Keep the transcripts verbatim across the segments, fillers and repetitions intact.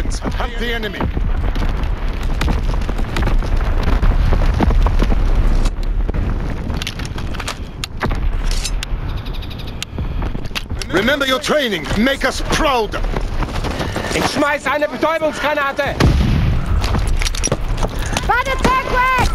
targets. Hunt the enemy. Remember your training. Make us proud. Ich schmeiß eine Betäubungsgranate. By the tank rack!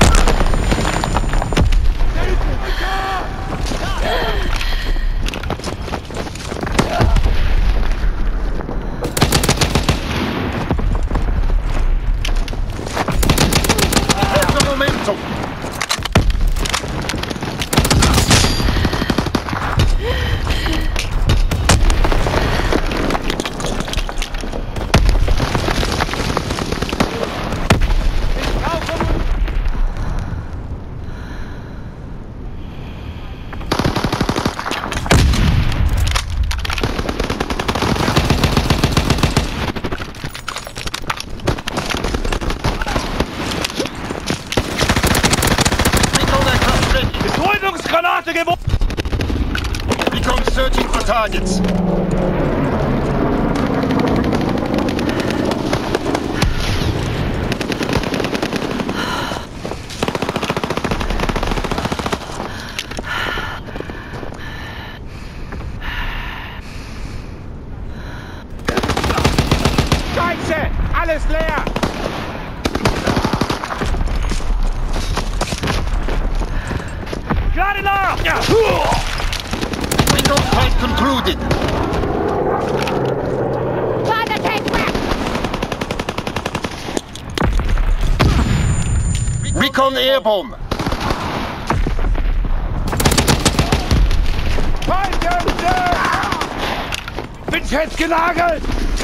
Have the momentum. Betäubungsgranate geworfen! Recon searching for targets. Scheiße! Alles leer! Gerade nach! Ja. Recon fight concluded. By the tank rack! Recon airborne. Bin festgenagelt!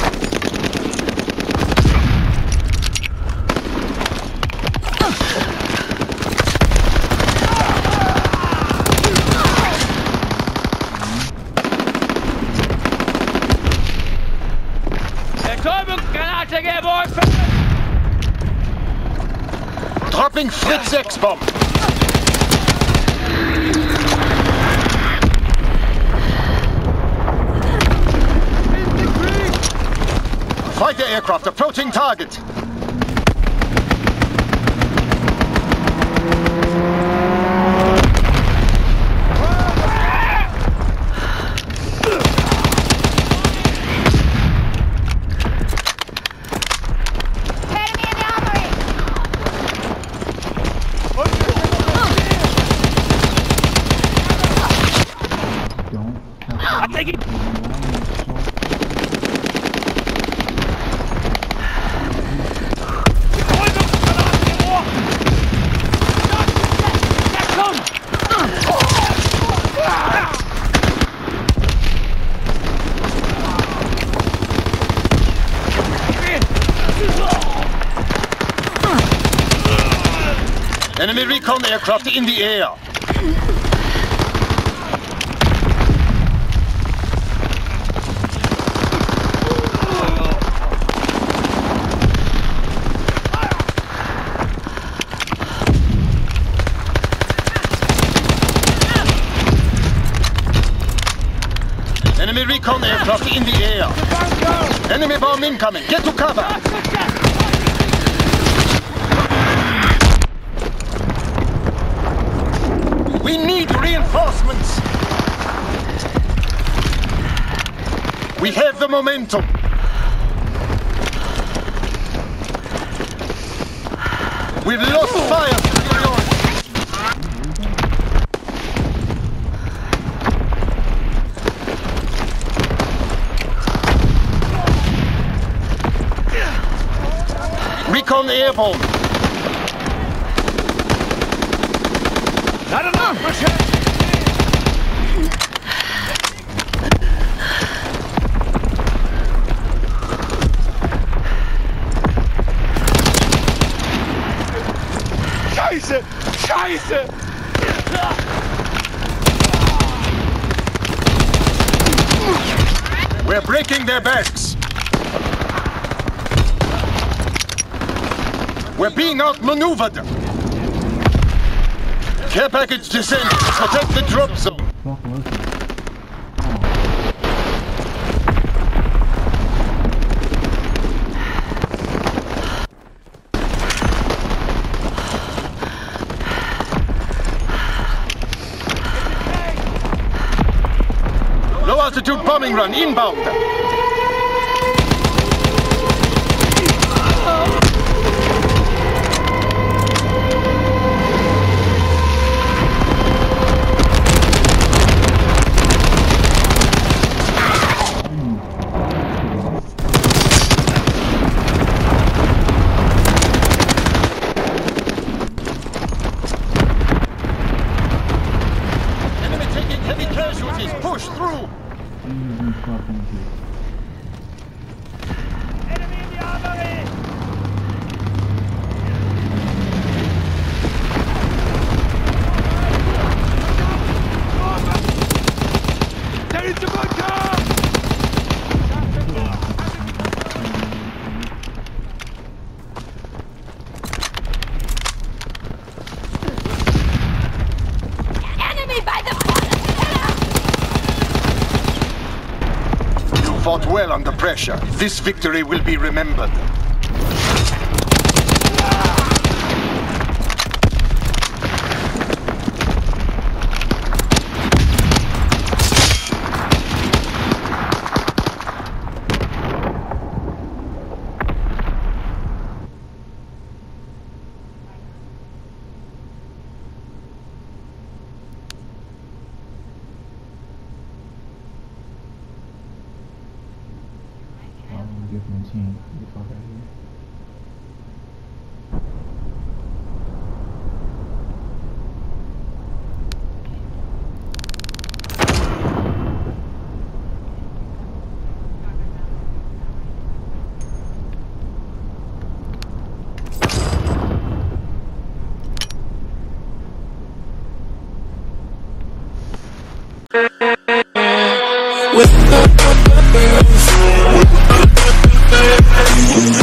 Betäubungsgranate geworfen! Dropping Fritz sechs bomb. Fighter aircraft approaching target. Enemy in the armory! I take it! Enemy recon aircraft in the air. Enemy recon aircraft in the air. Enemy bomb incoming. Get to cover. We need reinforcements. We have the momentum. We've lost fire. Recon airborne. Not enough! Scheiße! Scheiße! We're breaking their backs. We're being outmaneuvered. Care package descending. Protect the drop zone. Altitude bombing run inbound. Enemy taking heavy casualties. Push through. Enemy in the armory! There is the bunker! Enemy by the You fought well under pressure. This victory will be remembered. Different team. Get the fuck out of here. With